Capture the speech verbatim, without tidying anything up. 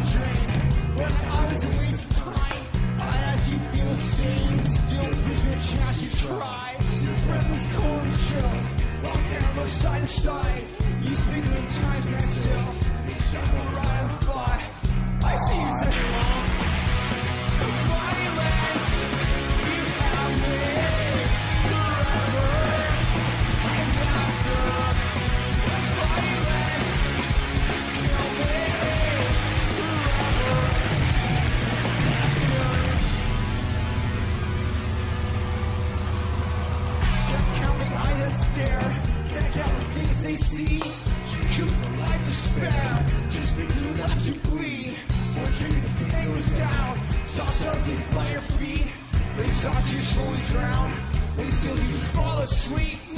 drain. When I was a waste of time, I had you feel ashamed. Still push your chance you try. Your breath was cold and chill. Long hair looked side to side. You speak many times and still it's shut right on fire. I see you said it wrong. The violence you have me forever and after. The violence kill me forever after. Can't count the eyes that stare. Can't count the things they see. Choose the life to spare. Just speak to the left you bleed. When drinking the pain was down, saw something by your feet. They saw you slowly drown. They still you fall asleep.